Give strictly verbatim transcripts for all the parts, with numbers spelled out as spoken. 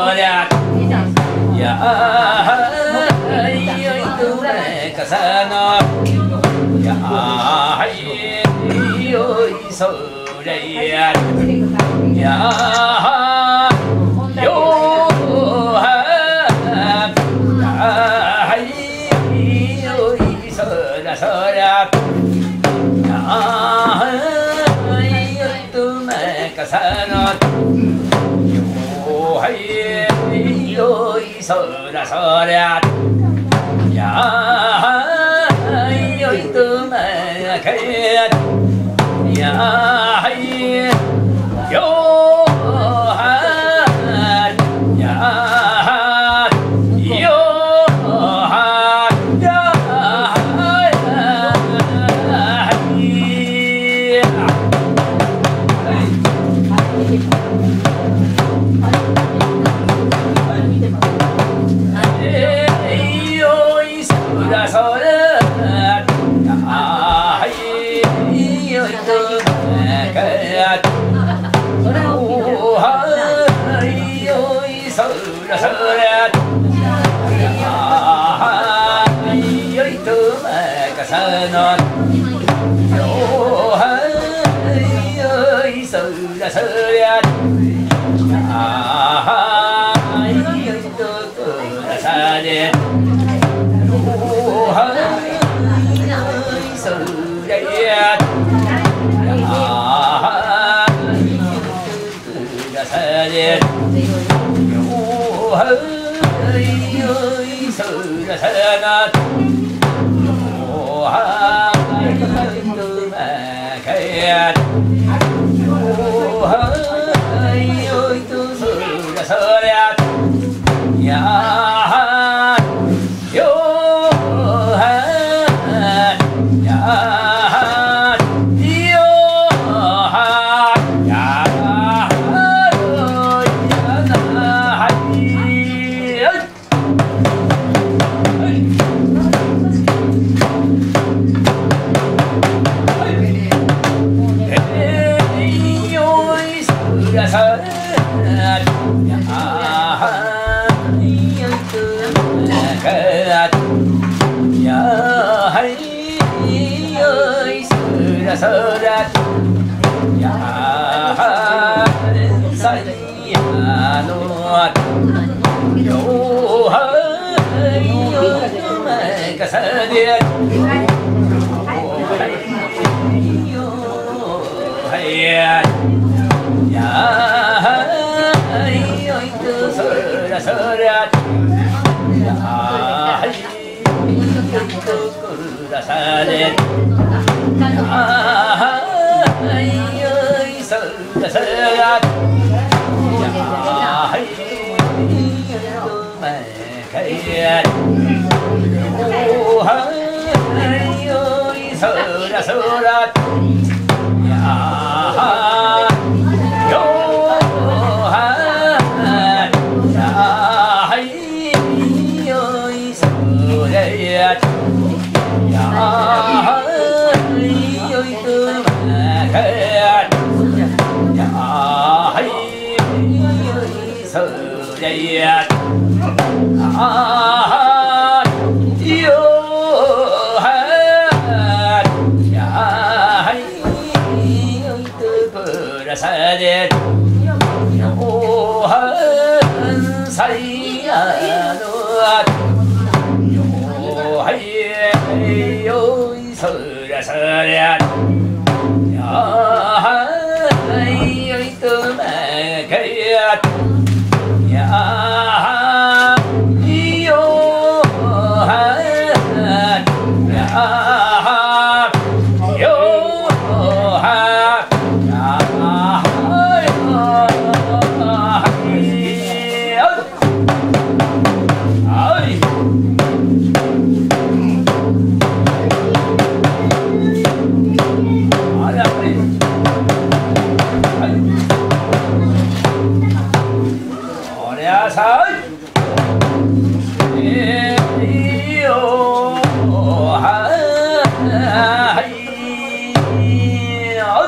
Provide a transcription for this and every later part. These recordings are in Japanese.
りゃやーいよいとめかさのやーいよいそれややーよはやいよいそらそらやーいよいとめかさのはいよいそらそりゃやーいよいとめかやはいよはやよはや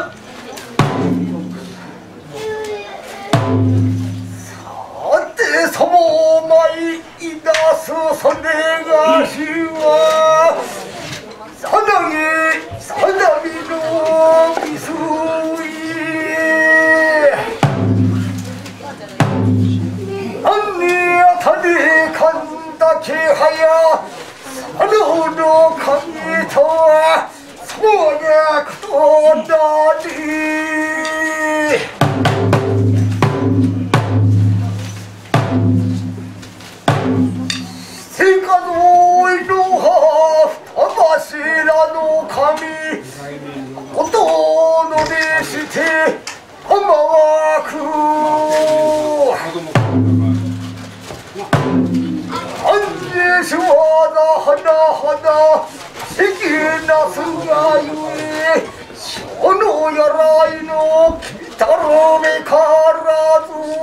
さとも舞い出すそれがしはさなぎさなぎのみすい何にあたりかんだ気配さるの神とはそうやくとだりせかのいろは柱の神音のでして浜はく安寧しわな花花関なすがゆえ小のやらいのきたるめからず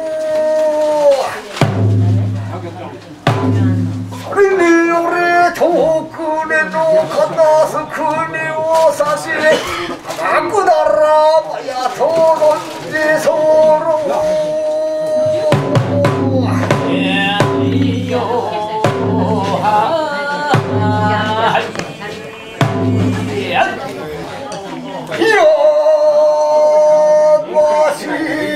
それによれ遠くれのかなす国を指しなくならばやとろんでそろいよはいよわし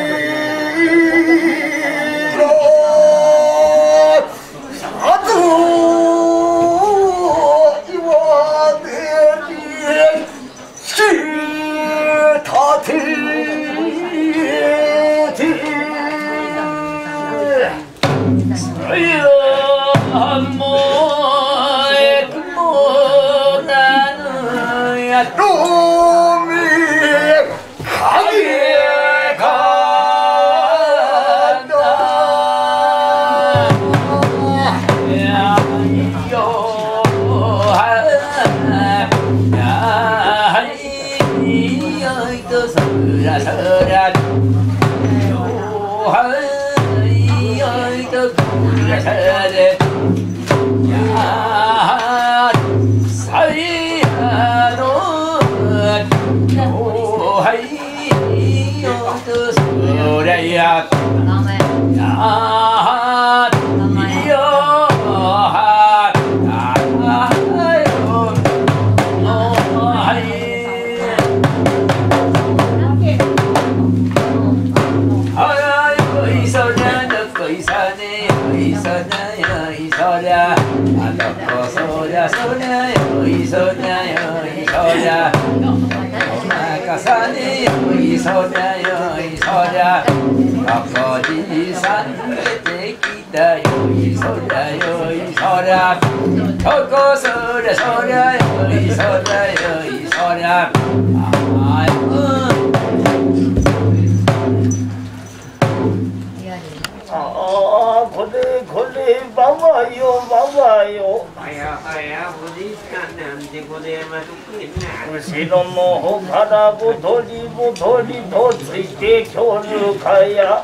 後ろの方からボトリボトリとついてきょるかや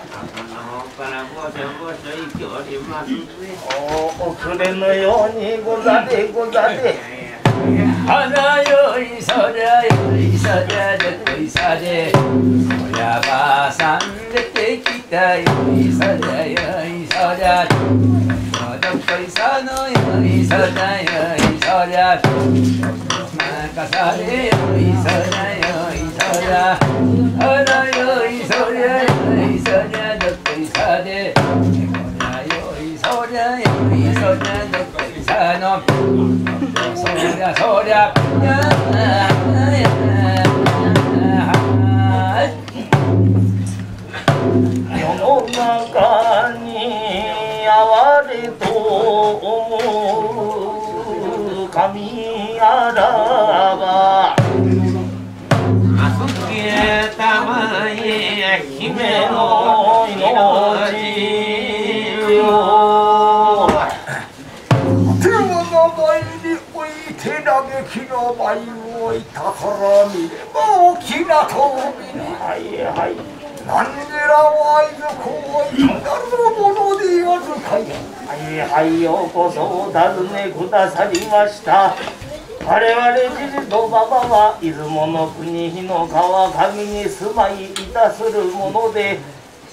遅れぬようにござれござれ花よいそりゃよいそりゃでこいさで親ばさん出てきたよいそりゃよいそりゃどこいさのよいそりゃよいそりゃ任されよいそりゃよいそりゃあらよいそりゃよいそりゃどこいさでこりゃよいそりゃよいそりゃどこいさのそりゃそりゃ世の中に哀れと思う神あらば預けたまえ姫の命を手の前に置いて嘆きの舞をいたから見れば大きなとみはいはい何でらわいずこういたなるものであるかやはいはいようこそお尋ねくださりました我々じじとばばは出雲の国日の川上に住まいいたするもので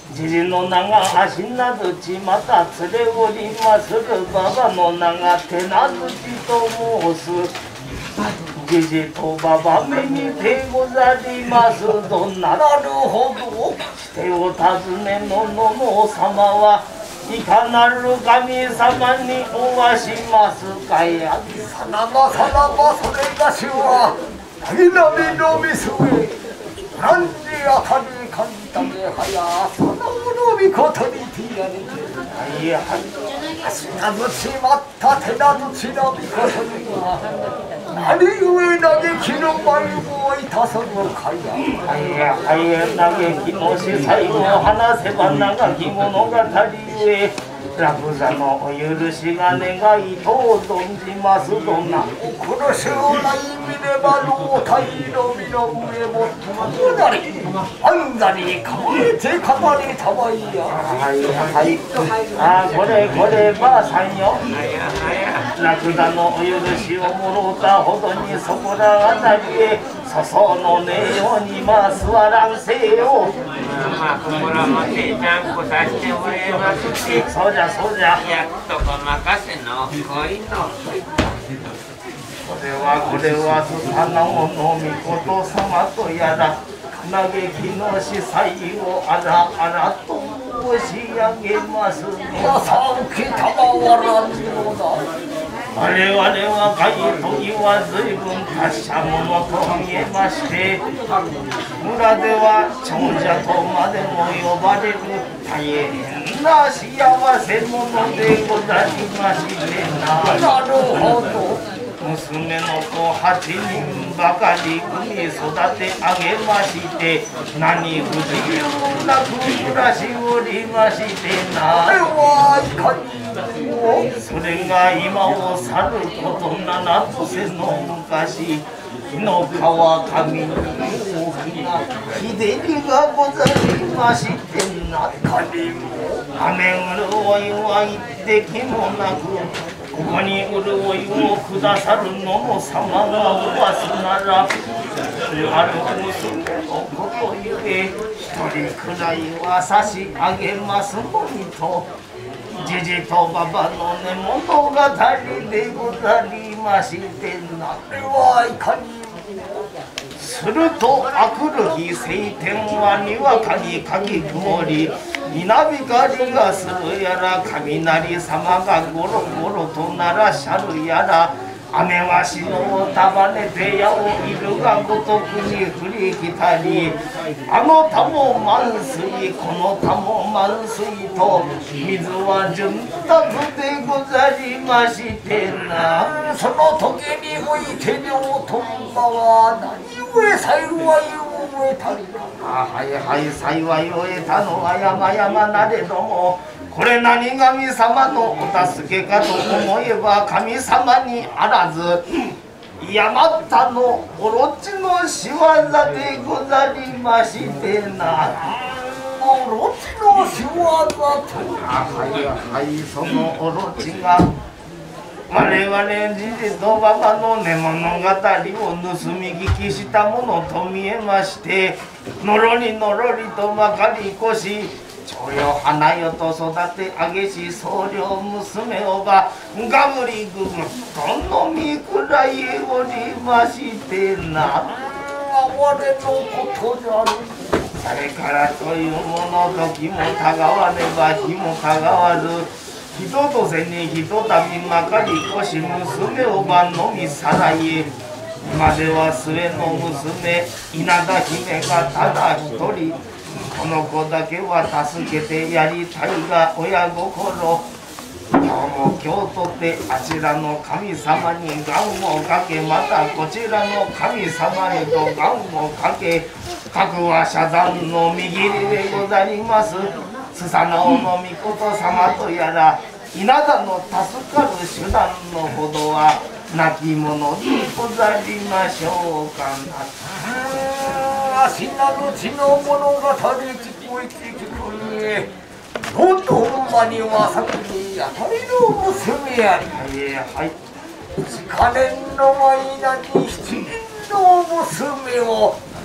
じじの名が足などちまた連れおりまする馬場の名が手なずちと申す。じじと馬場目にてござりますどなるほど。手を尋ねののの様はいかなる神様におわしますかや。 さらばさらばそれがしは滝波のみすえ。なんであかりかんためはやそののみことにてやれてはいやはい足などちまった手などちのみことには何故嘆きの舞をいたすのかや。 はいやはいや嘆きのし最後話せば長き物語ゆえ楽座のお許しが願いと存じますどな。 この将来見れば老体の身の上もともなり安座に構えて語りたまいや。 はいはいあこれこればあさんよ。楽座のお許しをもろうたほどにそこらあたりへ粗相のねえようにまあ座らんせよ。 まあここらもていちゃんこさせてもらいますし。 そうじゃそうじゃ。 役とか任せのこいの。 これはこれはスサノオの御事様とやら嘆きの司祭をあらあらと申し上げます。 皆さん受けたまわらんのだ。 我々は外時は随分達者者と見えまして、村では長者とまでも呼ばれる大変な幸せ者でございましてな。 なるほど。 娘の子はちにんばかり産み育てあげまして、何不自由なく暮らしおりましてな。 これはいかにそれが今を去ることななとせの昔、日の川上に大きな日照りがございましてな。 かにも雨潤いは一滴もなく、ここに潤いをくださるのも様がおわすなら、ある娘のことゆえ一人くらいは差し上げますのにと、じじとばばのね物語でござりましてな。 これはいかにするとあくる日晴天はにわかにかき曇り、稲光がするやら雷様がゴロゴロと鳴らしゃるやら、雨は篠を束ねて矢をいるがごとくに降りきたり、あの田も満水この田も満水と水は潤沢でござりましてな。 その時において両トンバは何故幸いを得たりか。 あはいはい幸いを得たのは山々なれども、これ何神様のお助けかと思えば神様にあらず山田のオロチの仕業でござりましてな。 オロチの仕業とあはいはいそのオロチが我々じじとばばの寝物語を盗み聞きしたものと見えまして、のろりのろりとまかり越し長よ花よと育てあげし僧侶娘をばがぶりぐぐと飲みくらいおりましてな。 哀れのことじゃる。 それからというもの時もたがわねば日もたがわず、人とせにひとたびまかり越し娘をばのみさらい、今では末の娘稲田姫がただ一人、この子だけは助けてやりたいが親心、今日も今日とてあちらの神様に願をかけ、またこちらの神様へと願をかけ、各は遮断の右利でござりますスサノオの御事様とやら、稲田の助かる手段のほどは亡き者にござりましょうかな。 わしなる血の物語聞こえてきくえ。どとんまには先に当たりの娘やり。 はいはい。 しかねんの間に七人の娘を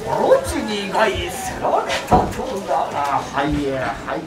オロチにがいせられたとだ。 はいはい。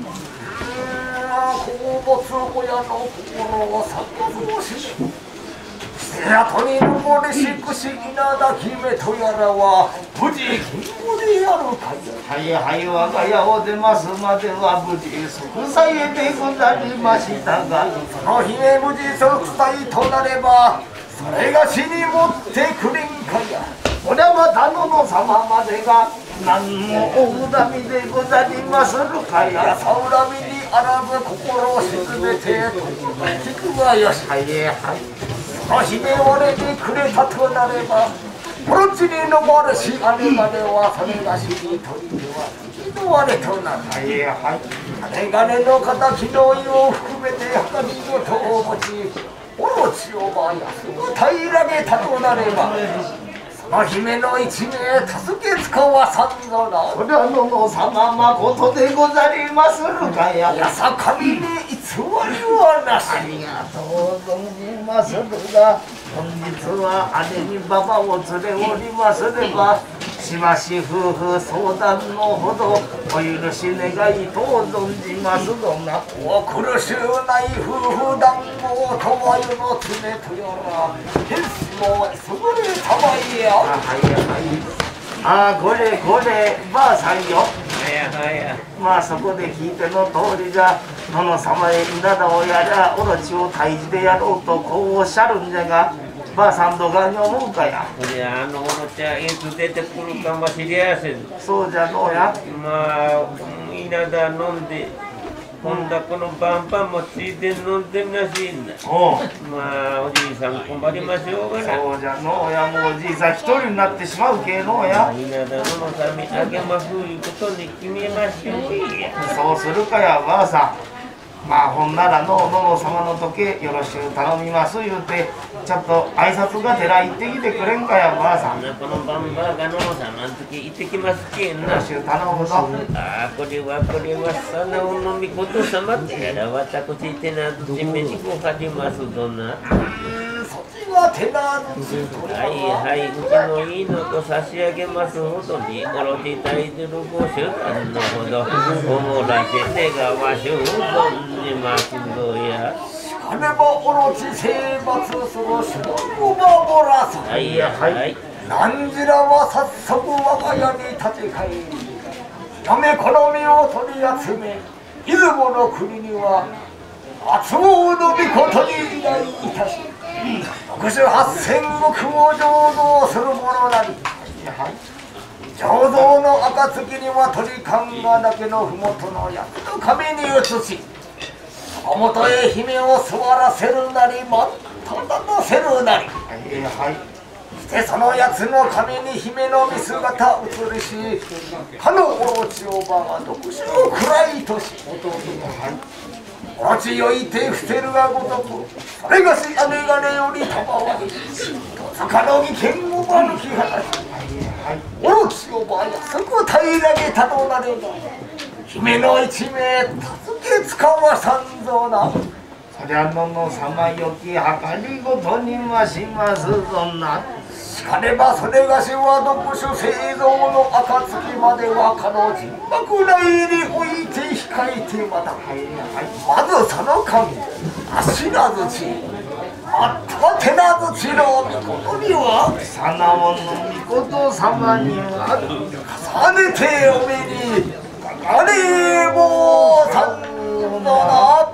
好物親の心を探しせやとに登りしくし稲田姫とやらは無事金吾でやるかや。 はいはい、我が家を出ますまでは無事息災でござりましたが、 その姫無事息災となればそれがしに持ってくれんかや。 これは田野様までが何もお恨みでござりまするかや。 やさ恨みにあらず心を沈めて聞くがよし。 はいはい。 その姫をれてくれたとなればこの地にのまれしあれまではそれがしにとりでは引きのわれとなる。 はいはい。 金金の敵の意を含めて計りごとを持ちオロチをばやすぐ平らげたとなればその姫の一命助けつかわさんぞな。 それは野々様まことでござりまするかや。 やさ神に偽りはなし。 ありがとう存じまするが、本日は姉に馬場を連れおりますればしばし夫婦相談のほどお許し願いと存じますぞな。 お苦しゅうない夫婦談合とは世の常とやら天使も優れたまえや。 あはいはい。あこれこればあさんよ。 はいはいまあそこで聞いての通りじゃ、殿様へ稲田をやらオロチを退治でやろうとこうおっしゃるんじゃが、ばあさんどがに思うかや。 いや、あのオロチはいつ出てくるかもしれやせん。 そうじゃのうや。 まあ稲田飲んで今度このバンパンもついて飲んでるらしいんだ。 おうまあおじいさん困りましょうがな。 そうじゃのうや。もうおじいさん一人になってしまうけのうや。 稲田のさみあげますいうことに決めましょうや。 そうするかやばあさん。まあほんならのう殿様の時計よろしゅう頼みます言うてちょっと挨拶がてら行ってきてくれんかやばあさん。よこのバンバーガのさまんとき行ってきますけんな。 ろしゅう頼むぞ。 ああこれはこれはさなおのみことさまってやら私てなどじめにごはりますどな。 そちは手なずつとはいはい、うちのいいのと差し上げますほどにおろしたいてるご手段のほどおもらせてがわしゅう存じますぞや。 金ばおろち征伐する手段を守らさ。 はいはいなんじらは早速我が家に立ち返りやめ好みを取り集め出雲の国には厚毛の御事に依頼いたし六十八千石を醸造する者なり醸造の暁には鳥勘がだけの麓の役の壁に移しその元へ姫を座らせるなりまっただのせるなり。 はいはい。 でそのやつの髪に姫の見姿映りしかのオロチをばが独身を暗いとし弟のオロチよいて伏せるがごとくそれがし姉がねよりたまわり戸塚の義剣をば抜き果たしオロチをばやすく平らげたとなれば姫の一命助けつかわさんぞな。 そりゃのの様よき計りごとにましますぞな。 しかねばそれがしは読書製造の暁まではかの人幕内に置いて控えてまた、はいはい、まずその間足なずちまた手なずちの御事にはさなおの御事様には重ねてお目にかかれもさんのな。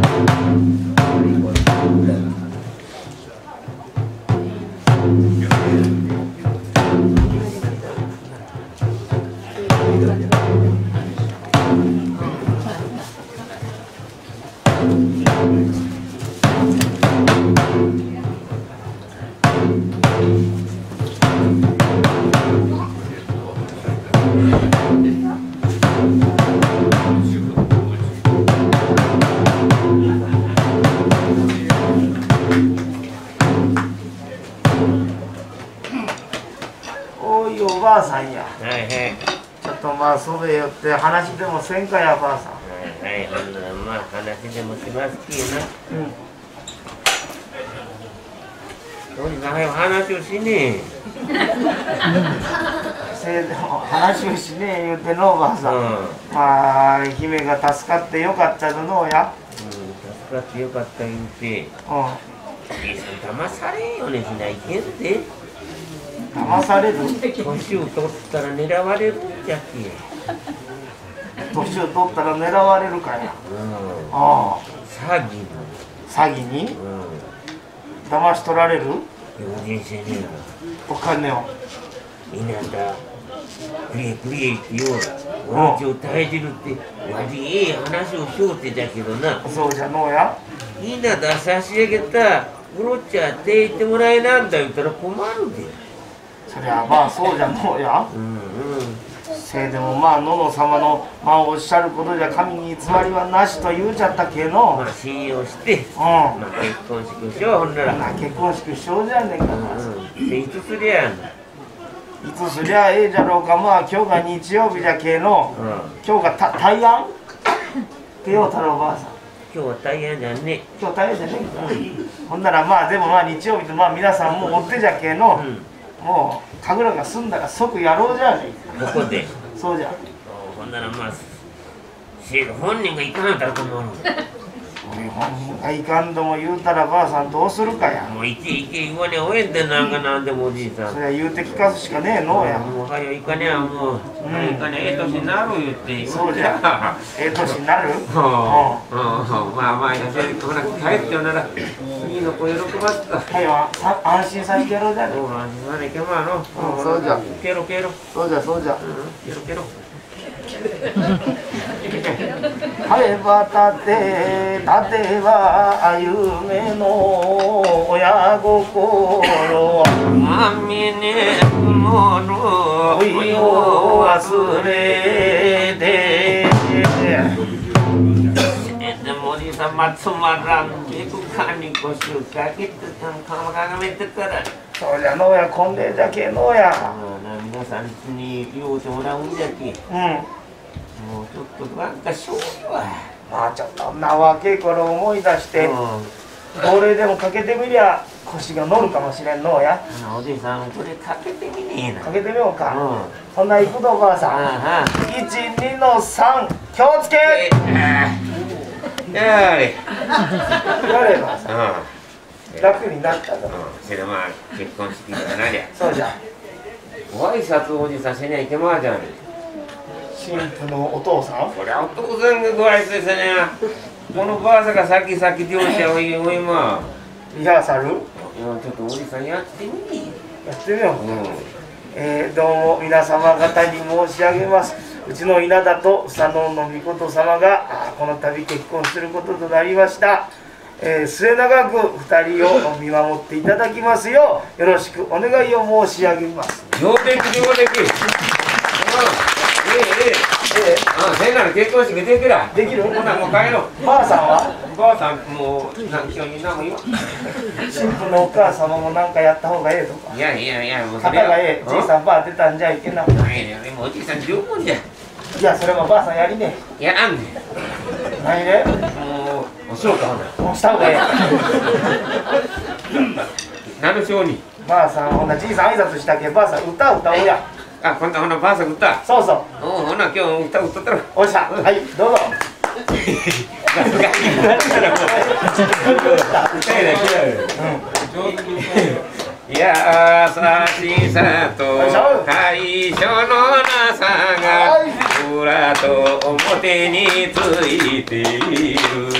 おばあさんや。 はいはいちょっとまあそれよって話でもせんかやばあさん。 はいはい、ほんならまあ話でもしますきな。 うん。 どうにか早く話をしねえ。 せいでも話をしねえ言うてのおばあさん、 うんまあ姫が助かってよかったののや、 うん助かってよかった言うてう兄さん騙されんようにしないけんでん、騙される年を取ったら狙われるんじゃけ年を取ったら狙われるかや、 うんああ詐欺詐欺にのうん騙し取られる用心せねえなお金を稲田クリエクリエってような俺を耐えてるって悪いええ話をしようってだけどなそうじゃのうや、 稲田差し上げたうろちゃって言ってもらえなんだ言ったら困るでそりゃまあそうじゃのうや、 うんうんせいでもまあのの様のまあおっしゃることじゃ神に偽りはなしと言うちゃったけの、 まあ信用してうまあ結婚式をしようほんならん、な結婚式しようじゃねえか、 うんでいつすりゃいつすりゃええじゃろうか、まあ今日が日曜日じゃけの、 うん今日がた大安ってよう太郎おばあさん、 今日は大変じゃんね今日大安じゃねえか、ほんならまあでもまあ日曜日とまあ皆さんもう追ってじゃけの、 うんもう神楽が済んだら即やろうじゃねえか、 ここでそうじゃ、 ほんならまあせい本人が行かなかったら困る俺本人がいかんとも言うたらばあさんどうするかや、 もう行け行け言わねえおえんでなんかなんでもおじいさんそりゃ言うて聞かすしかねえのうや、 もうはよ行かねえもう、早行かねえええ年になる言ってそうじゃ、ええ年になる、 うんうんまあまあやせほな帰ってよならいいの子喜ばすかはいわさ安心させてやろうじゃねもう安心までけまあのうんそうじゃケロケロそうじゃそうじゃ、 ケロケロ晴れば立て立ては歩めの親心まみねものおいを忘れてでもおじいさんまつまらんけくかにこしゅうかけてかがめてからそうじゃのうや婚礼じゃけのうや、 ああ皆さんに言うてもらうんじゃきうん、 もうちょっとなんかしょうがわまあちょっとな若い頃思い出してうん号令でもかけてみりゃ腰が乗るかもしれんのうや、 あのおじいさんこれかけてみねえなかけてみよううんか、 あほんなら行くぞおばあさん、 あいちにのさん気をつけえやれやればさうん楽になったぞ、 うんそれでまあ結婚式だなりゃそうじゃご挨拶おじさんしないけまあじゃん新婦のお父さん、 こりゃお父さんがご挨拶せねえこのばあさんが先々両者を言う今リハーサルちょっとおじさんやってみやってみよう、 うんえー、どうも皆様方に申し上げます。うちの稲田と佐野の御事様があこの度結婚することとなりました、えー、末永くふたりを見守っていただきますようよろしくお願いを申し上げます。 上出来上出来うんえええええあせんなら結婚式できるらできるほなもう帰ろうー、ばあさんはばあさんもう何今日何も言わ新婦のお母様も何かやった方がええとかいやいやいやもう肩がええじいさんばあ出たんじゃいけな、いんいやでもおじいさん十分じゃやそれもばあさんやりねやらんねえ何でもうおしようかほなもうした方がええ何のしようにばあさんほんなじいさん挨拶したけばあさん歌歌おうやあ今度ほなばあさん歌そうそうおうほな今日歌歌ったらおっしゃはいどうぞさすがになったらもう歌えないいやさしさと最初のなさが裏と表についている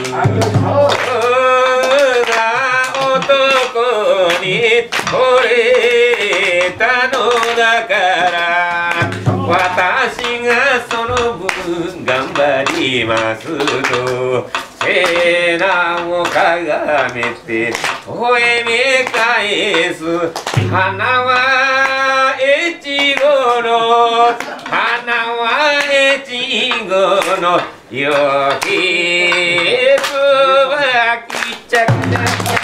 男に惚れたのだから私がその分頑張りますと背中をかがめて微笑み返す花は越後の花は越後のよきつばきちゃくちゃ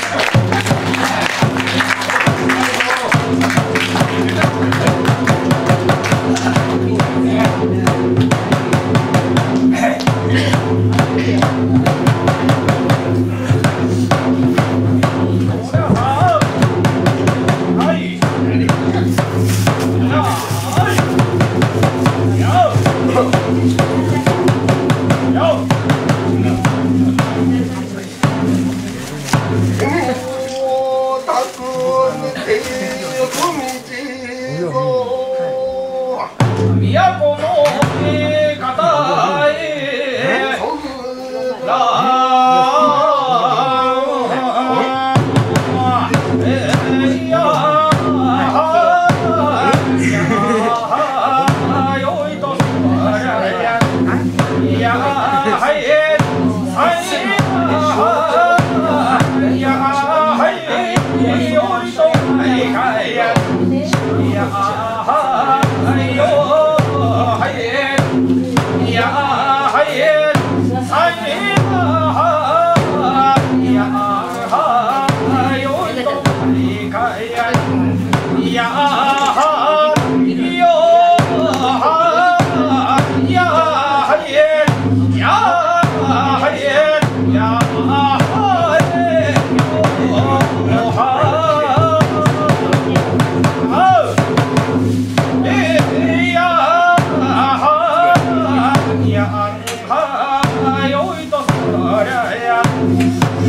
はい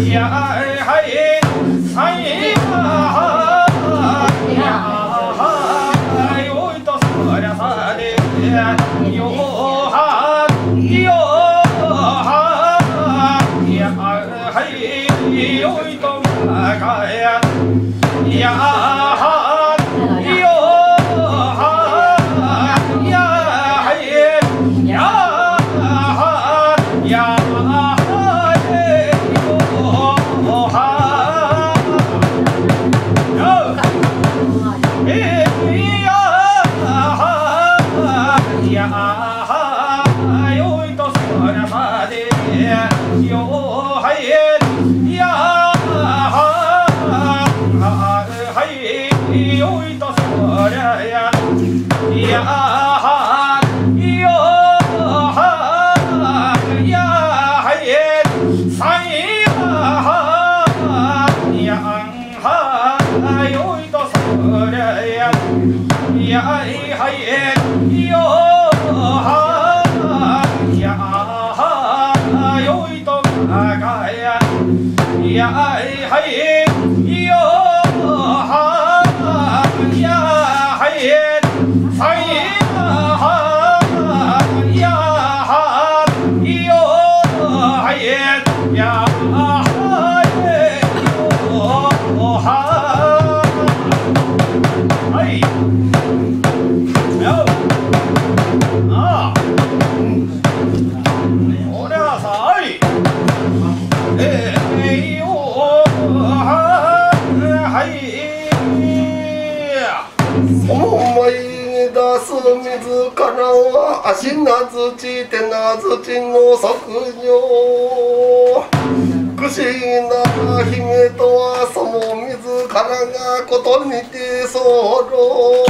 足なづち手なづちの削除不思議な姫とはその自らがことにて候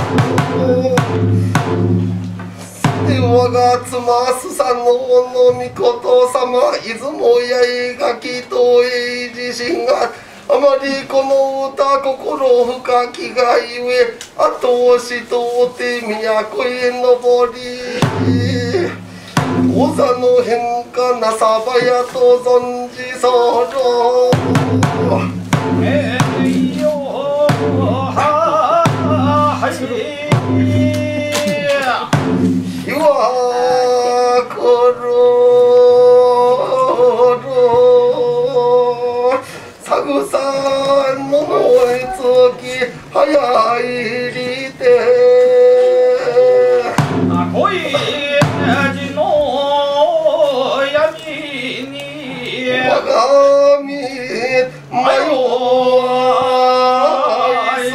で我が妻すさののみこと様出雲やいがきとえ自身があまりこの歌心深きがゆえ後押しとて都へ登り王座の変化なさばやと存じ候えいよははいいわころさぐさの燃えつき早いりて恋路の闇に我が身迷い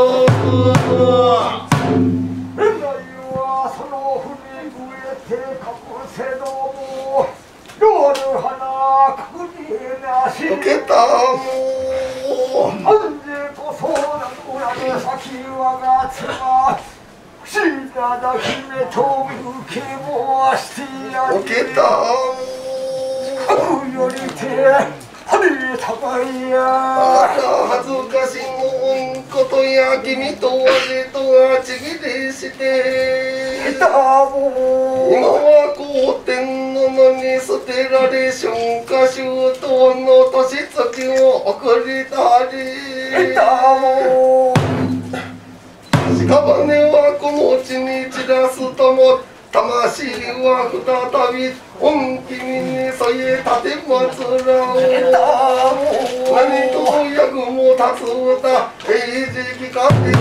そう現在はその船植えてかぶせどもロール花くになし受けたも安でこそな親の先我が妻不思議なだ姫と受け申してやり受けたも悪よりて羽高いやあら恥ずかしのことや君と我とがちぎりしていたも今は皇天の野に捨てられ春夏秋冬の年月を送りたりいたも屍はこの地に散らすとも魂は再び御君に添え立てまつらお何と役も立つ歌永時期間で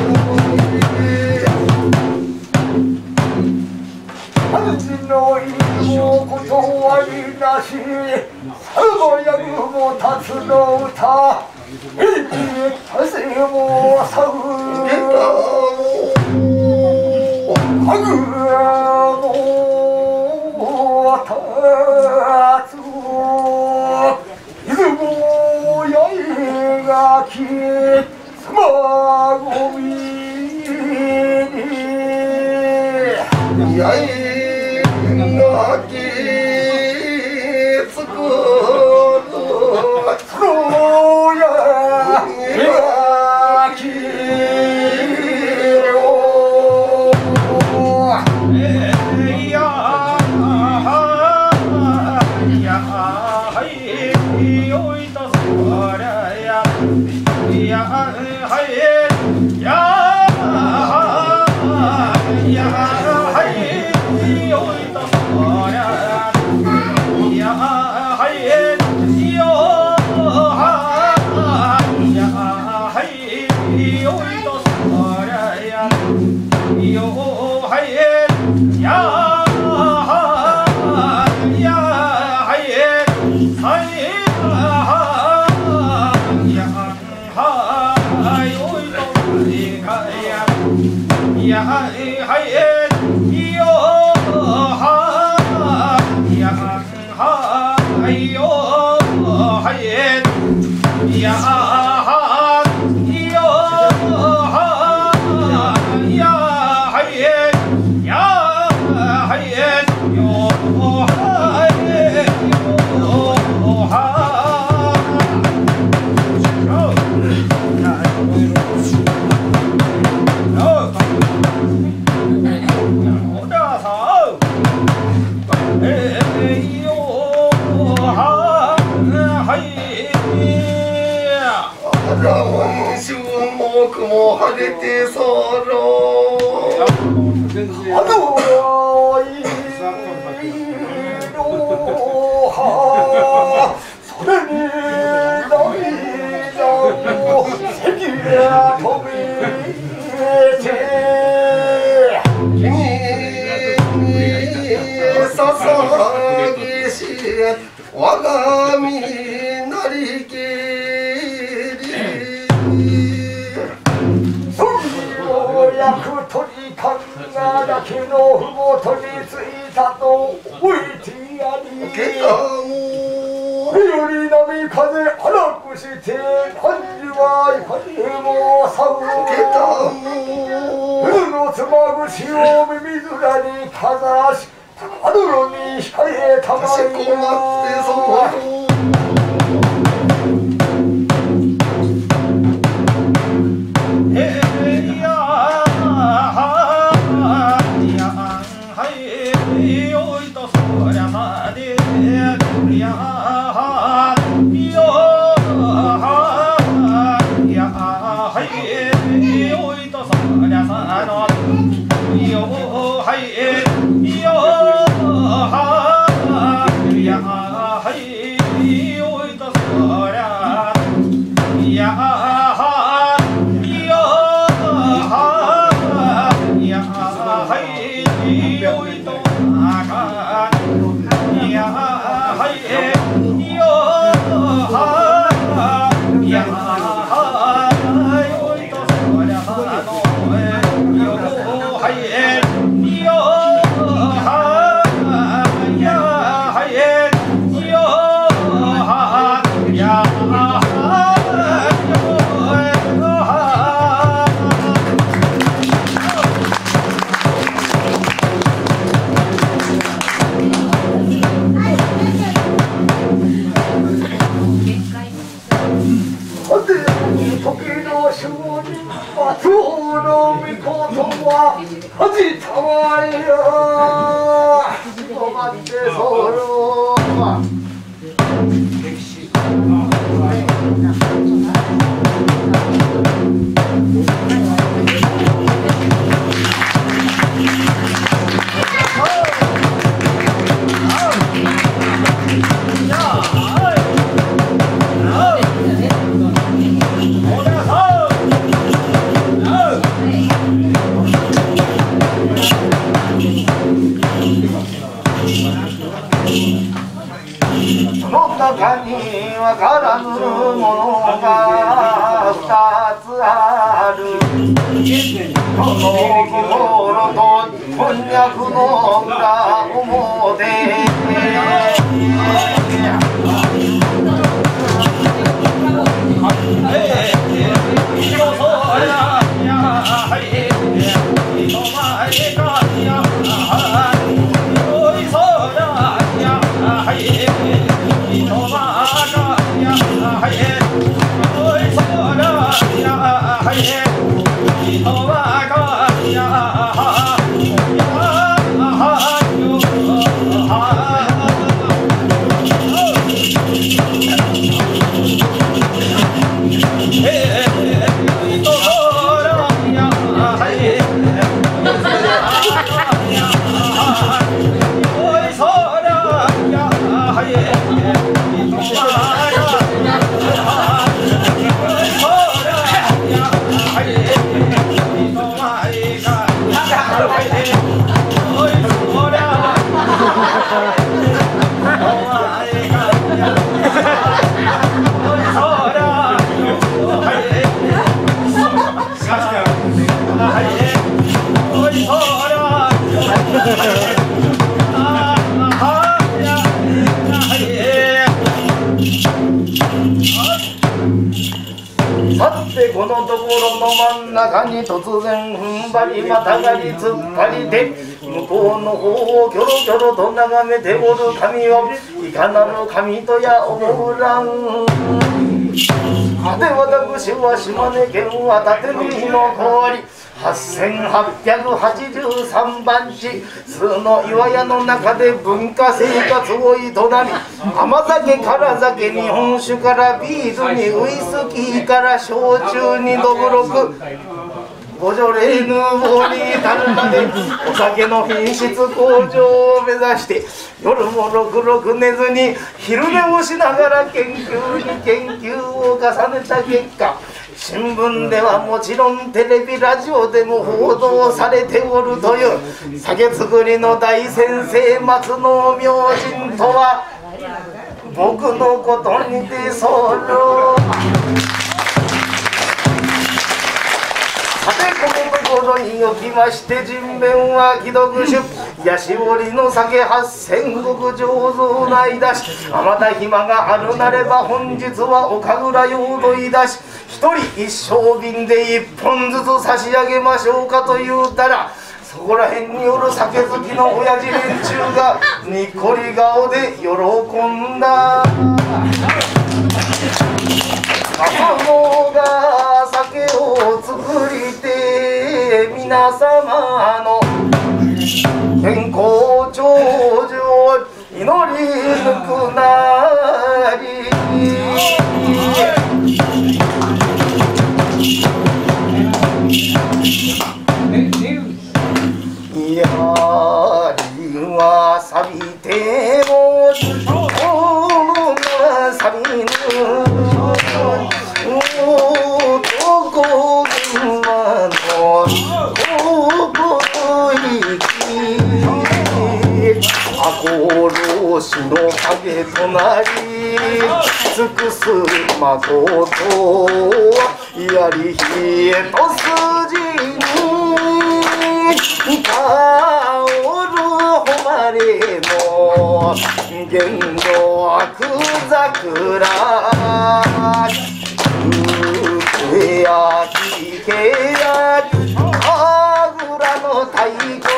主の意も断りなしさばやぐも立つの歌永遠達成もさぐ出たはぐも立つ出雲やいがきつまごみにやいがきつくるそうや描きよえいやいやはいよいとそりゃやいやはいやいやはいよいとそりゃいやはいよはいやはいよいとそりゃやよはいやいやはいはいよはいやはいよはいいやはいよはいやはいやはいよはいよはいも晴れてそろあのいのはそれに涙を関へ飛びて君捧げし我が身なりき役取りかんがだけのふもとについたと置いてやりけたもより波風荒くして何時はいかにもさうけたもうのつまぐしを耳面にかざし高泥に控えたまかしこまってそう中にわからぬものが二つあるこの心とこんにゃくの裏表はいしてこのところの真ん中に突然踏ん張りまたがり突っ張りで向こうの方をキョロキョロと眺めておる神をいかなる神とや思うらん。で私は島根県は立海の氷はっせんはっぴゃくはちじゅうさんばん地数の岩屋の中で文化生活を営み甘酒から酒日本酒からビールにウイスキーから焼酎にどぶろくボジョレ・ヌーボーに至るまでお酒の品質向上を目指して夜もろくろく寝ずに昼寝をしながら研究に研究を重ねた結果新聞ではもちろんテレビラジオでも報道されておるという酒造りの大先生松野明神とは僕のことにて候。さてこのところにおきまして人弁は既読酒やしぼりの酒八千石醸造ないだしあまた暇があるなれば本日はお神楽用土いだし一人一升瓶で一本ずつ差し上げましょうかと言うたらそこら辺による酒好きの親父連中がにっこり顔で喜んだ。朝のが酒を作りて皆様の健康長寿を祈り抜くなりいやりは錆びても心が錆びぬ男馬の心意気赤老師の影となり尽くすまことやり冷えと筋に香る誉れの言動悪桜上やきけや神楽の太鼓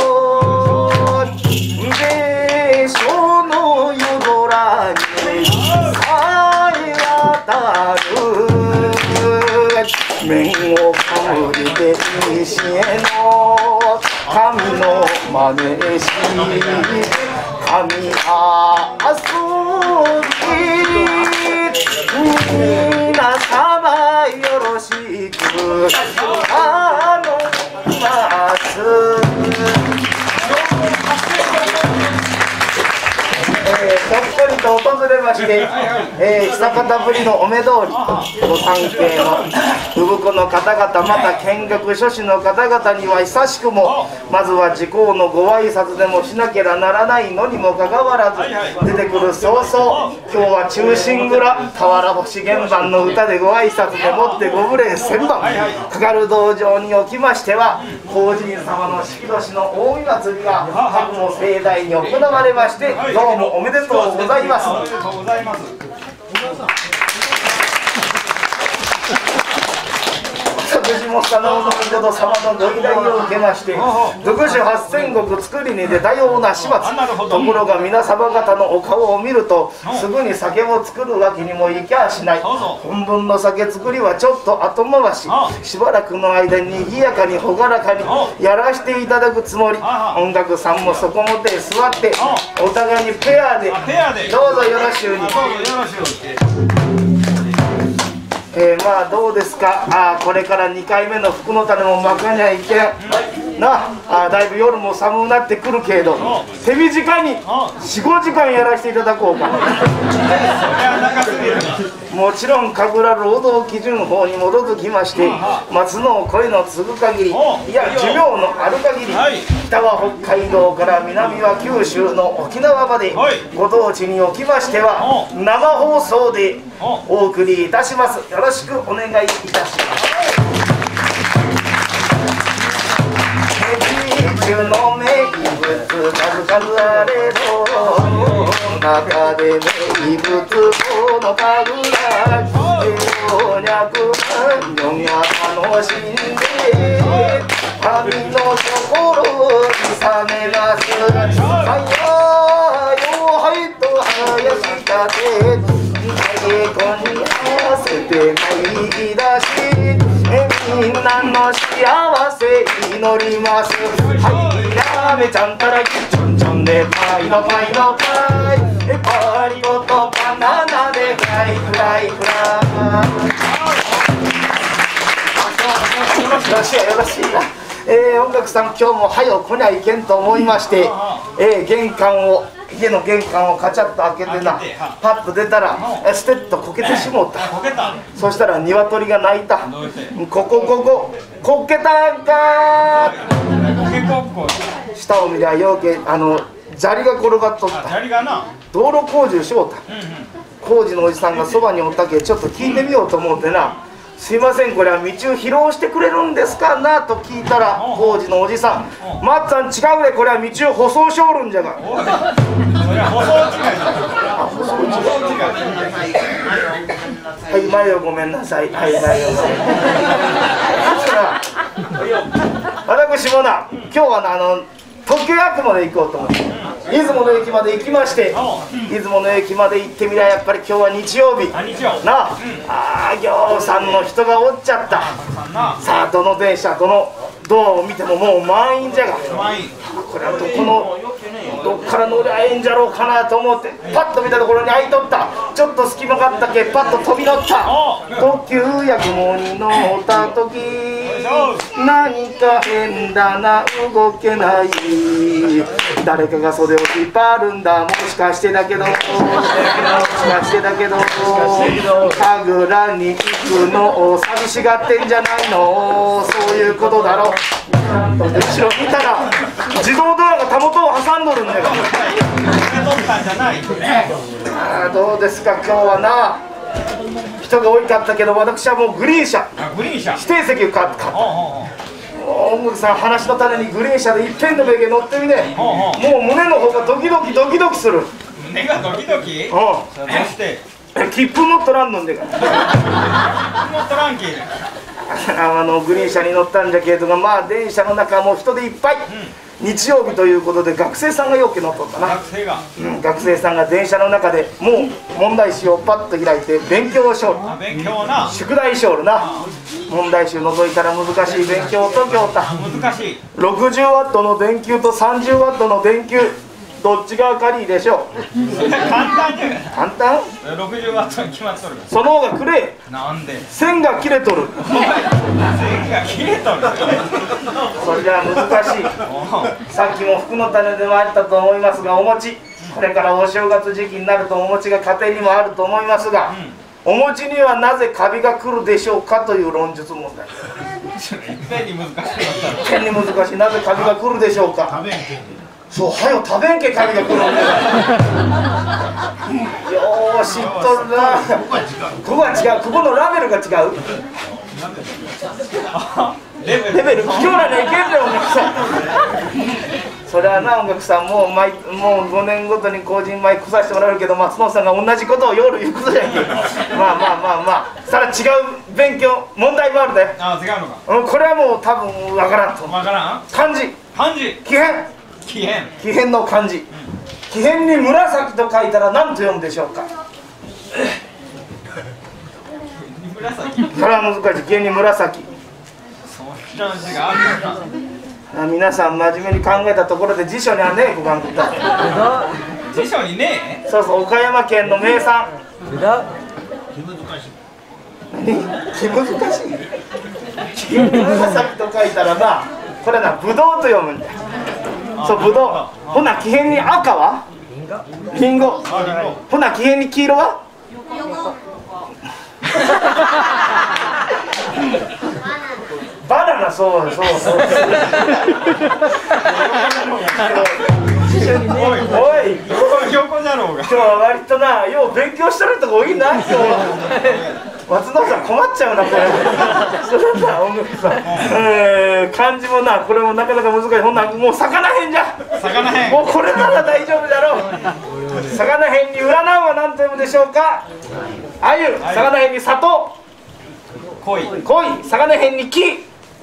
で小の夜空にさえ当たる面をかぶりで西への神の真似し神遊び皆様よろしく頼みます。えー、ひょっこりと訪れまして、えー、久方ぶりのお目通りご参詣の産子の方々また見学諸子の方々には久しくもまずは時効のご挨拶でもしなければならないのにもかかわらず出てくる早々今日は忠臣蔵俵星原版の歌でご挨拶でもってご無礼千番かかる道場におきましては皇神様の式年の大見祭りが各も盛大に行われましてどうもおめでとうございます。おめでとうございます。私も佐野の御様のご依頼を受けまして福祉八千石作りに出たような始末ところが皆様方のお顔を見るとすぐに酒を作るわけにもいきゃしない本分の酒作りはちょっと後回ししばらくの間に賑やかに朗らかにやらしていただくつもり音楽さんもそこもて座ってお互いにペアでどうぞよろしゅうに。えー、まあどうですかあこれからにかいめの福の種もまかにゃいけんなあだいぶ夜も寒くなってくるけれど手短によんごじかんやらせていただこうかもちろん神楽労働基準法に基づきまして松の声の継ぐ限りいや寿命のある限り北は北海道から南は九州の沖縄までご当地におきましては生放送でお送りいたします。よろしくお願いいたします。中の名物数々あれど中で名物この神楽老若男女がしんで神の心に覚めますはいはいと林立て太鼓に合わせて参りだしみんなの幸せ祈りますはいやめちゃんたらきちょんちょんでパイのパイのパイパリゴとバナナでフライフライフライよろしいよろしいな、えー、音楽さん今日もはよ来にゃいけんと思いまして、えー、玄関を家の玄関をカチャッと開けてなパッと出たらステッとこけてしもうたそしたら鶏が鳴いたこここここけたんかー下を見りゃようけあの砂利が転がっとった道路工事をしようた工事のおじさんがそばにおったけちょっと聞いてみようと思ってなすいませんこれは道を披露してくれるんですかなと聞いたら工事のおじさん「まっつぁん違うでこれは道を舗装しおるんじゃが」はい前をごめんなさいはい前を私もな今日はなあの東京駅まで行こうと思って出雲の駅まで行きまして出雲の駅まで行ってみりゃやっぱり今日は日曜日なああぎょうさんの人がおっちゃったさあどの電車どのドアを見てももう満員じゃがこれはどこのどっから乗りゃええんじゃろうかなと思ってパッと見たところに開いとったちょっと隙間があったけパッと飛び乗った特急や雲に乗った時何か変だな動けない誰かが袖を引っ張るんだもしかしてだけどもしかしてだけど神楽に行くのを寂しがってんじゃないのそういうことだろ後ろ見たら自動ドアがたもとを挟んどるんだよああどうですか今日はな人が多かったけど私はもうグリーン車指定席を買った音楽さん話の種にグリーン車でいっぺんのべけ乗ってみねもう胸の方がドキドキドキドキする胸がドキドキうんどうして切符持っとらんのんでから持っとらんけあのグリーン車に乗ったんじゃけれどもまあ電車の中はもう人でいっぱい、うん、日曜日ということで学生さんがよく乗っとったな学生が、 うん、学生さんが電車の中でもう問題集をパッと開いて勉強をしょる勉強な宿題しょるな問題集覗いたら難しい勉強を解きおった難しいろくじゅうワットの電球とさんじゅうワットの電球どっちが明るいでしょう簡単じゃん簡単ろくじゅうワットに決まっとるその方がくれなんで線が切れとる線が切れとるそれじゃ難しいさっきも福の種でもあったと思いますがお餅これからお正月時期になるとお餅が家庭にもあると思いますが、うん、お餅にはなぜカビが来るでしょうかという論述問題いっぺんに難しいいっぺんに難しいなぜカビが来るでしょうかそうはよ食べんけカビが来るんだよよーしっとるなここは違うここのラベルが違うレベル今日らねいけんね音楽さんそれはな音楽さんもう毎もうごねんごとに後陣前来させてもらえるけど松本さんが同じことを夜言うことじゃんけまあまあまあまあさら違う勉強問題もあるでああ違うのか、 うん、これはもう多分わからんとわからん漢字漢字木偏木偏木偏の漢字木偏に紫と書いたら何と読むでしょうか紫これは難しい木偏に紫そういう字があるん皆さん真面目に考えたところで辞書にはねえご覧ください辞書にねそうそう岡山県の名産気難しい気難しい木偏に紫と書いたらなこれなぶどうと読むんだよそうぶどうほな木偏に赤はリンゴほな木偏に黄色はバナナそうそうそうおいおいひょこじゃろうが今日は割となよう勉強してるとこ多いな今日は松野さん困っちゃうなこれそれな音楽さん、えー、漢字もなこれもなかなか難しいほんなもう魚へんじゃ魚へんもうこれなら大丈夫だろう魚へんに占うは何と読むでしょうかあゆ魚へんに砂糖恋恋魚辺に木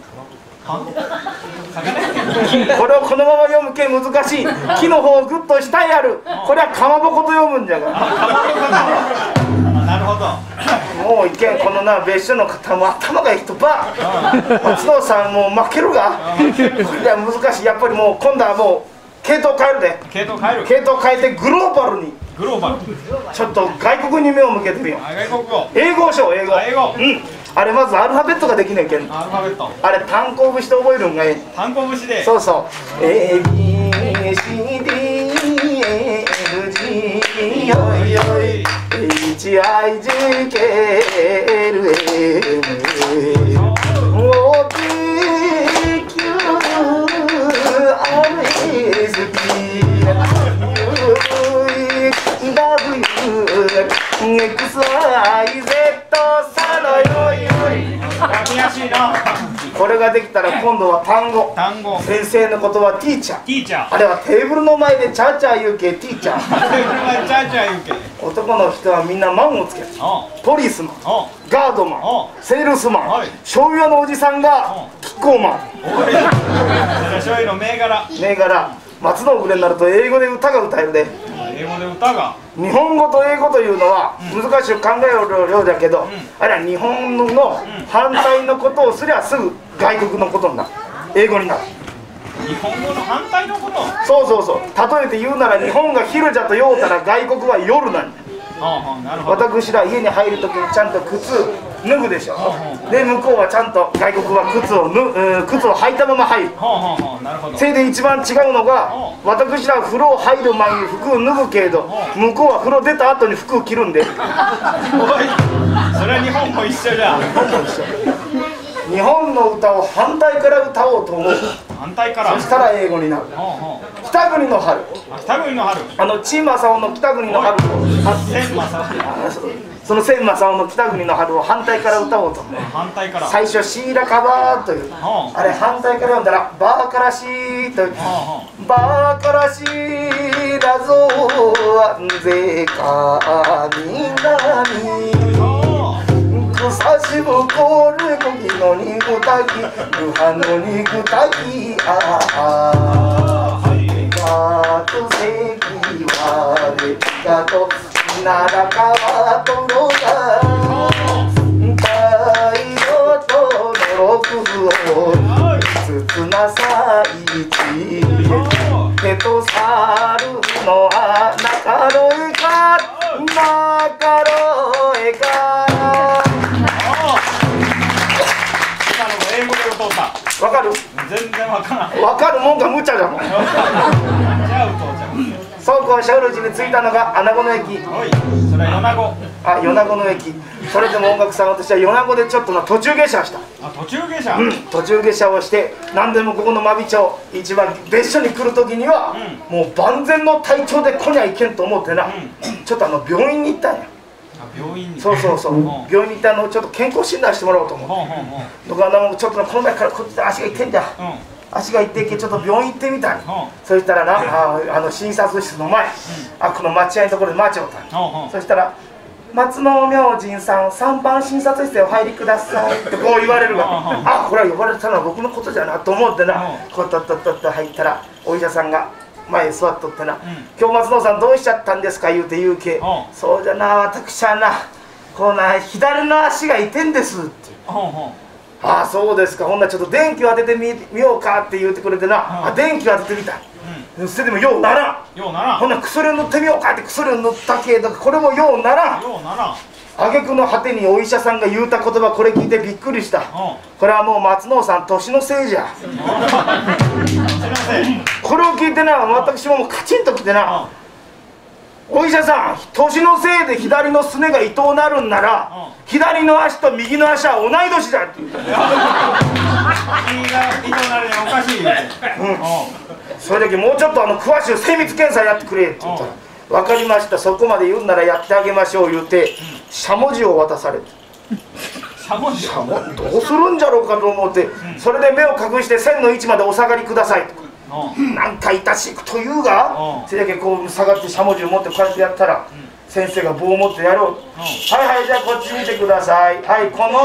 これをこのまま読むけ難しい木の方をグッと下へやるこれはかまぼこと読むんじゃがなるほどもういけんこのな別所の方も頭がいい人ば松野さんもう負けるがこれは難しいやっぱりもう今度はもう系統変えるで系統変える系統変えてグローバルにグローバルちょっと外国に目を向けてみよう外国語英語をしよう英語英語うんあれまずアルファベットができねえけんアルファベットあれ単行節で覚えるんがええ単行節でそうそう A B C D E F G H I J K L M O P Q R S T U W X Y Z さのよいよい悔しいなこれができたら今度は単語単語先生の言葉ティーチャーティーチャーあれはテーブルの前でチャーチャー言うけティーチャーテーブル前チャーチャー言うけ男の人はみんなマンをつけるおポリスマンおガードマンおセールスマンはい醤油屋のおじさんがおキッコーマンおいそれ醤油の銘柄銘柄松の暮れになると英語で歌が歌えるで英語で歌が日本語と英語というのは難しく考えるようだけど、あれは日本の反対のことをすりゃすぐ外国のことになる英語になる日本語の反対のことそうそうそう例えて言うなら日本が昼じゃと言うたら外国は夜なんだああなるほど私ら家に入るときにちゃんと靴脱ぐでしょで向こうはちゃんと外国は靴をぬ、うん、靴を履いたまま入るほうほうほうなるほどそれで一番違うのが私ら風呂入る前に服を脱ぐけれど向こうは風呂出た後に服を着るんでおいそれは日本も一緒じゃん日本の歌を反対から歌おうと思う反対からそしたら英語になるほうほう北国の春あ北国の春あのチーマサオの北国の春を千正夫その千マサオの北国の春を反対から歌おうと思う反対から最初シーラカバーというほうあれ反対から読んだらバーカラシーというほうほうバーカラシーラゾーアンゼカミナミほう草しぶこれこぎの肉炊きルハの肉炊きあああとせきはれかとならかわとろが太陽とのろくをつつなさいち手とさるのはなかろえかなかろえか今のも英語で歌ったわかる全然わからんわかるもんが無茶だもんじゃあ歌うじゃんそうこうシャウルジに着いたのが穴子の駅おいそれは米子あ米子の駅それでも音楽さん私は米子でちょっとの途中下車をしたあ途中下車うん途中下車をして何でもここの真備町一番別所に来る時には、うん、もう万全の体調で来にゃいけんと思ってな、うん、ちょっとあの病院に行ったんや病院にそうそうそう、うん、病院に行ってあのちょっと健康診断してもらおうと思って、うん、だからあのちょっとこの前からこっちで足が痛いんだ、うん足が痛いけちょっと病院行ってみたい、うん、そしたらなああの診察室の前、うん、あこの待合のところで待ちおった、うん、そしたら「松野明神さんさんばん診察室へお入りください」ってこう言われるが、うん、あこれは呼ばれたのは僕のことじゃなと思ってな、うん、こうとっとっとっと入ったらお医者さんが前へ座っとってな「うん、今日松野さんどうしちゃったんですか?」言うて言うけ、うん、そうじゃな私はなこうな左の足が痛いんですって。ああそうですかほんならちょっと電気を当てて み, みようかって言ってくれてな、うん、あ電気を当ててみたい、うん、それでもようならんようならんほんなら薬を塗ってみようかって薬を塗ったけどこれもようならんようならん挙句の果てにお医者さんが言うた言葉これ聞いてびっくりした、うん、これはもう松野さん年のせいじゃ、うん、これを聞いてな私ももうカチンときてな、うんお医者さん年のせいで左のすねが痛うなるんなら、うん、左の足と右の足は同い年だって言うた右が痛うなるにはおかしいよ、 うん、それだけもうちょっとあの詳しい精密検査やってくれって言ったら、うん、分かりましたそこまで言うんならやってあげましょう言うて、うん、しゃもじを渡されてしゃもじどうするんじゃろうかと思って、うん、それで目を隠して線の位置までお下がりくださいとなんか痛しくというがそれだけこう下がってしゃもじを持ってこうやってやったら先生が棒を持ってやろうはいはいじゃあこっち見てくださいはいこの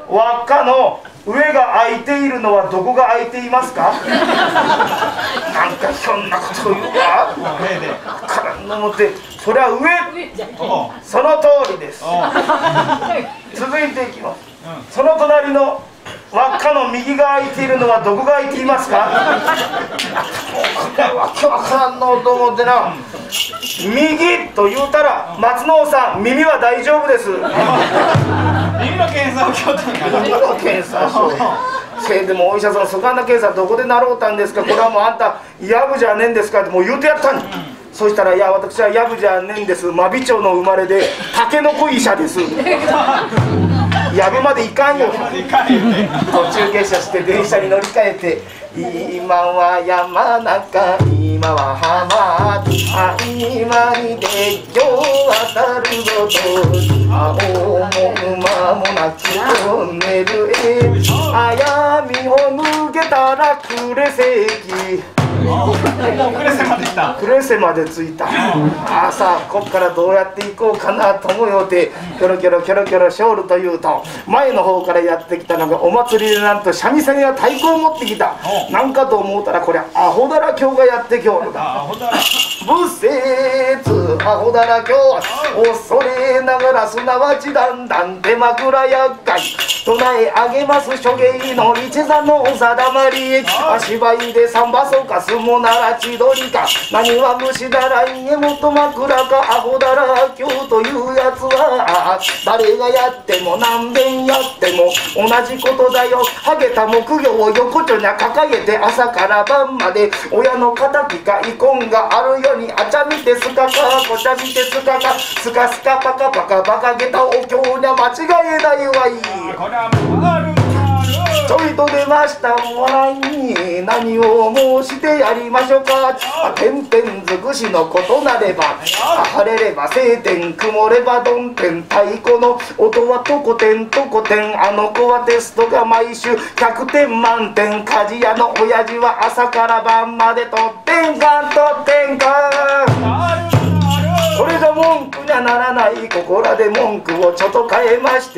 輪っかの上が開いているのはどこが開いていますか？なんかひょんなことを言うわ。からんのもって、それは上。その通りです。続いていきます。その隣の輪っかの右が開いているのはどこが開いていますか？これはわけわからんのと思ってな。右と言うたら松野さん、耳は大丈夫です。 耳の検査を今日耳の検査をせいでもお医者さん、そがんな検査どこでなろうたんですか？これはもうあんたヤブじゃねえんですかってもう言うてやったんに。そしたら、いや私はヤブじゃねえんです、真備町の生まれでタケノコ医者です。ヤブまで行かんよ。途中下車して電車に乗り換えて、今は山中、今は浜、合間に鉄橋渡るごと、青も間もなくトンネルへ、あやみを抜けたら呉関。 もうクレセまで来た。 クレセまで着いた。ああさあ、こっからどうやって行こうかなと思うよってキョロキョロキョロキョロしょるというと、前の方からやってきたのがお祭りで、なんと三味線や太鼓を持ってきた。なんかと思ったら、これアホだら教がやってきょるだ。仏説アホだら教、恐れながらすなわちだんだん手枕厄介、唱え上げます諸芸の一座の定まり、足場で三馬そかすもなら千鳥か、何は虫だらいえもと枕か、アホだら教というやつは誰がやっても何遍やっても同じことだよ。ハゲた木魚を横丁に掲げて朝から晩まで親の敵か遺恨があるように、あちゃみてすかかこちゃみてすかかすかすかパカパカバカげたお経にゃ間違えないわい。 これはもうあるちょいと出ました笑いに何を申してやりましょうか。てんてん尽くしのことなれば晴れれば晴天、曇ればどん天、太鼓の音はとこてんとこてん、あの子はテストが毎週ひゃくてん満点、鍛冶屋の親父は朝から晩までとってんかんとってんかん。これじゃ文句にはならない、ここらで文句をちょっと変えまして、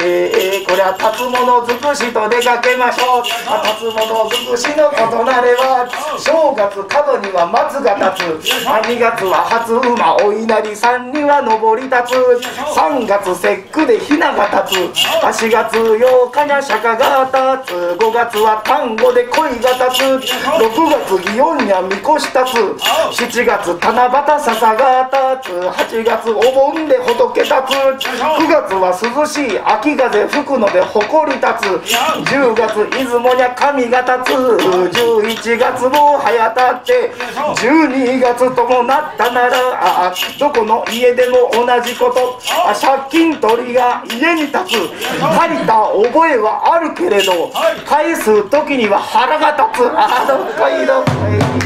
これは辰物尽くしと出かけましょう。辰物尽くしのことなれば、正月角には松が立つ、にがつは初馬お稲荷さんには上り立つ、さんがつ節句で雛が立つ、しがつようかにゃ釈迦が立つ、ごがつは丹後で鯉が立つ、ろくがつ祇園にゃみこし立つ、しちがつ七夕笹が立つ、はちがつお盆で仏立つ、くがつは涼しい秋風吹くので誇り立つ、じゅうがつ出雲にゃ神が立つ、じゅういちがつも早立って、じゅうにがつともなったならあどこの家でも同じこと、あ借金取りが家に立つ、借りた覚えはあるけれど返す時には腹が立つ。あどっかいどっかい。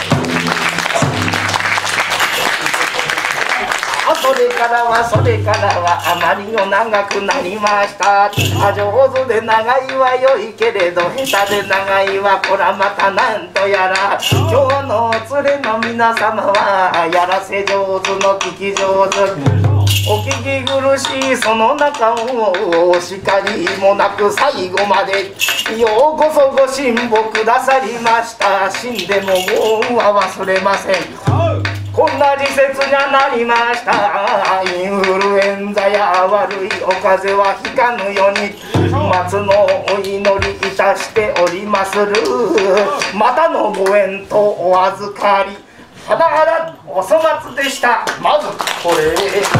それからはそれからはあまりの長くなりました。あ上手で長いは良いけれど下手で長いはこらまたなんとやら。今日の連れの皆様はやらせ上手の聞き上手、お聞き苦しいその中をお叱りもなく最後までようこそご辛抱くださりました。死んでももうは忘れません。こんな時節にゃなりました。インフルエンザや悪いお風邪はひかぬように松のお祈りいたしておりまする。またのご縁とお預かりはだはだお粗末でした。まずこれ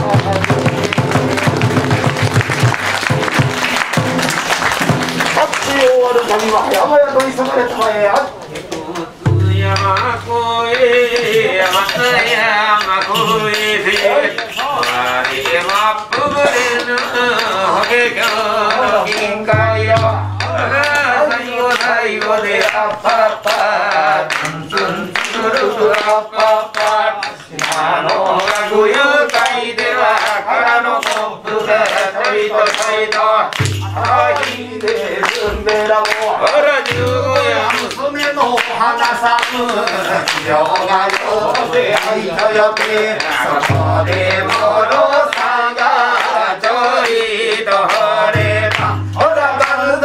タッチ終わる旅は早々と急がれたまえあっ山越え山田山越えでわりまぶれぬほけきょの銀河よ最後最後であっぱっぱツンツンツルあっぱっぱあの学友会では空のコップがちょいとちょいとあひでずんべらもあらじゅうや娘の花さむ気丈がよで愛とよてそこでもろさがちょいと惚れたほらバル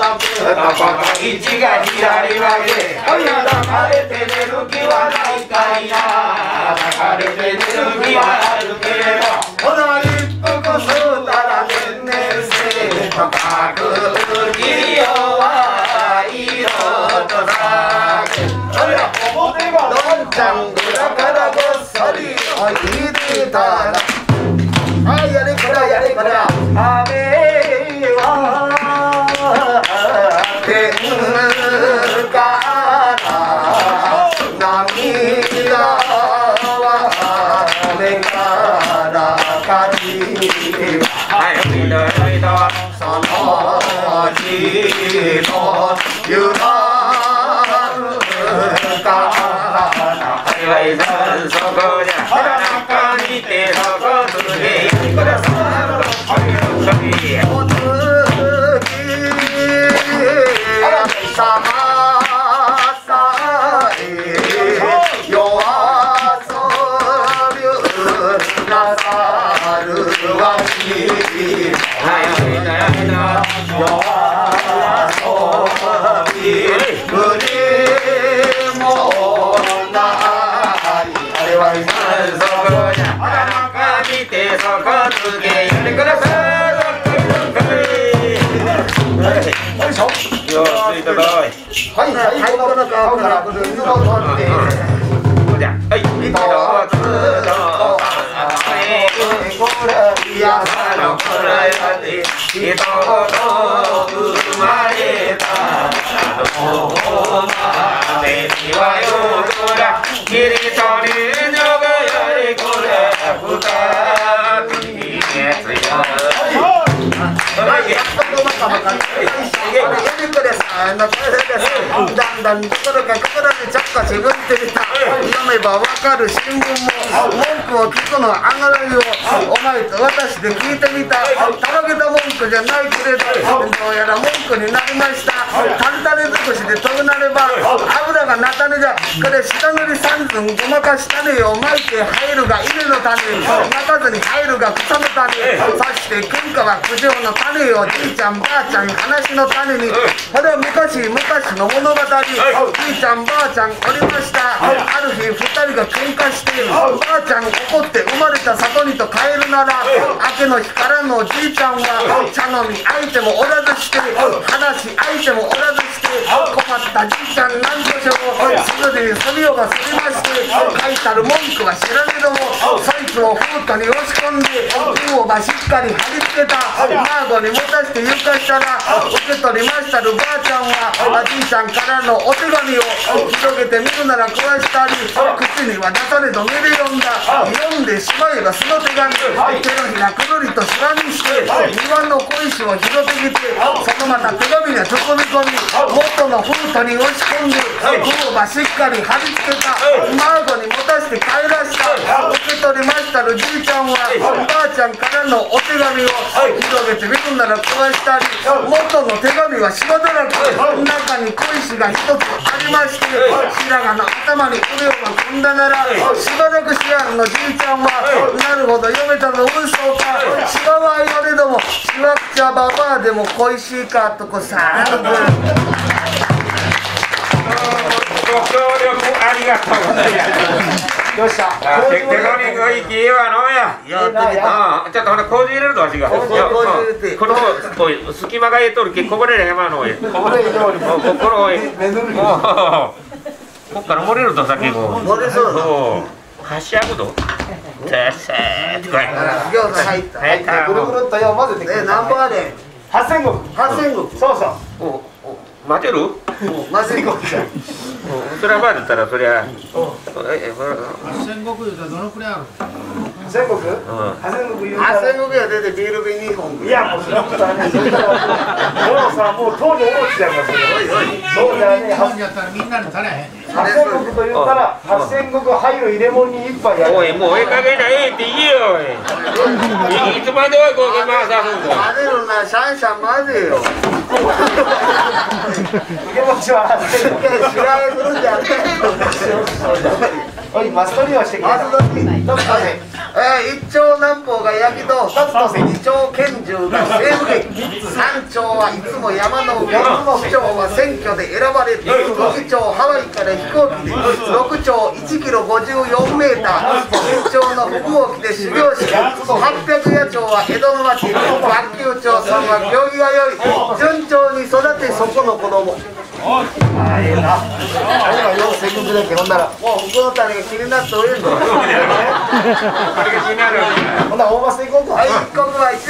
一が左曲げ抱かれて寝る気はないかいな抱かれて寝る気はあるけれどほな一服すうたら年々せとかく切りよは色とさどんちゃん裏からごっそりおいでたらはいやれこらやれこら雨は天から涙は雨からかじはいみどりとその日のゆらはいはいそこじゃ裸にてそこつけこれさおつきさまさえ夜遊びなさるわしはいはいはい夜遊び無理そこじゃ裸見てそこつけやってくださいよいしょよついたどいはいはいはいこの顔からくる水を取ってこうじゃはい一度つどこれいやさのこらやで人と生まれたのまでにはよこらきりとりだんだんどころか心にちょっと自分で見た読めばわかる新聞も文句を聞くのはあがらいをお前と私で聞いてみたたらけた文句じゃないけれどどうやら文句になりましたタルタル尽くしで飛ぶなれば油がなたねじゃこれ下塗り三寸ごまかしたねを巻いて入るが稲の種巻かずに入るが草の種そして喧嘩は九条の種よじいちゃんばあちゃん話の種にこれは昔昔の物語じいちゃんばあちゃんおりましたある日二人が喧嘩してばあちゃん怒って生まれた里にと帰るなら明けの日からのじいちゃんは茶飲み相手もおらずして話し相手もおらずして困ったじいちゃんなんでしょうすぐにすりよがすりまして書いたる文句は知らねどもそいつを封筒に押し込んで封をばしっかり貼り付けた孫に持たして床したら受け取りましたるばあちゃんはじいちゃんからのお手紙を広げてみるなら壊したり口には出されど目で読んだ読んでしまえばその手紙手のひらくるりとしわにして庭の小石を拾ってきてそのまた手紙がちょこみ込み元の封筒に押し込んで封をばしっかり貼り付けた孫に持たして帰らした受け取りましたるじいちゃんはばあちゃんからのお手紙を広げてみるなら壊したり元の手紙はしわだらけ中に小石が一つありまして白髪の頭に腕を組んだならしばらくしやんのじいちゃんはなるほど読めたの嘘かしわは言われどもしわくちゃばばあでも小石かとこさご協力ありがとうございますよっしゃ手紙がいいきえわのややってみたちょっとほら麹入れるとわしがこの隙間がえとるきこぼれれへまのえこぼれると心えこっから漏れるとさけご漏れそうはしゃぐどささーってこい餃子入った入ったぐるぐるっとよ混ぜてえ何本あれ八千石八千石そうそう待てるまずいこそれはまだったらそりゃ戦国言うたらどのくらいある？ 千石八千石言うたら八千石や出てビール瓶にほんいやもうそんなことはねそしたらもうさもう当時思っちゃいますよそうじゃね日本やったらみんなに足りへんねん。 八千石と言ったら八千石入る入れ物に一杯やるおいもうええ加減なええって言えよおいいつまでおいこう回さすんか混ぜるなシャンシャン混ぜよ受け持ちは八千石知られるんじゃねおいマストリをしてくれ松戸にどっかで一丁南方が焼きと二丁拳銃が西部劇三丁長はいつも山の上、市長は選挙で選ばれて、ろく長ハワイから飛行機で、ろく長いちキロごじゅうよんメーター、県庁の服を着て修行して、はっぴゃくや長は江戸の町、学級長さんは行儀が良い、順調に育てそこの子供。ああ、ええな。あれがようせっかくだけほんなら、もう服の種が気になっておれんの。ほんなら大バスで行こうか。はい、一刻は一